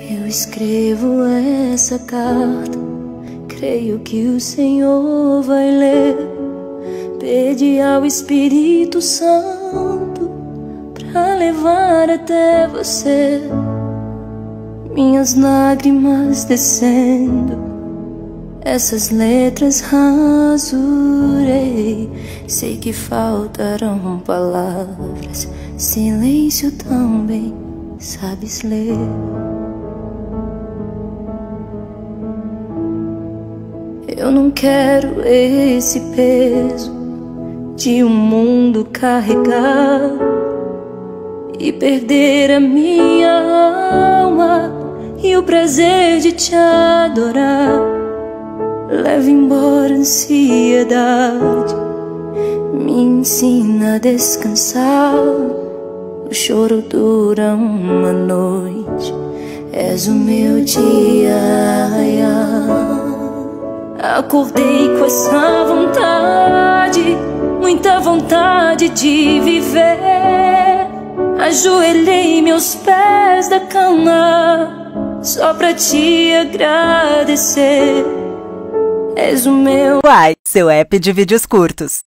Eu escrevo essa carta, creio que o Senhor vai ler. Pedi ao Espírito Santo pra levar até você minhas lágrimas descendo. Essas letras rasurei. Sei que faltarão palavras, silêncio também sabes ler. Eu não quero esse peso de um mundo carregar e perder a minha alma e o prazer de te adorar. Leva embora a ansiedade, me ensina a descansar. O choro dura uma noite, és o meu dia. Acordei com essa vontade, muita vontade de viver. Ajoelhei meus pés da cama só pra te agradecer. És o meu Uai, seu app de vídeos curtos.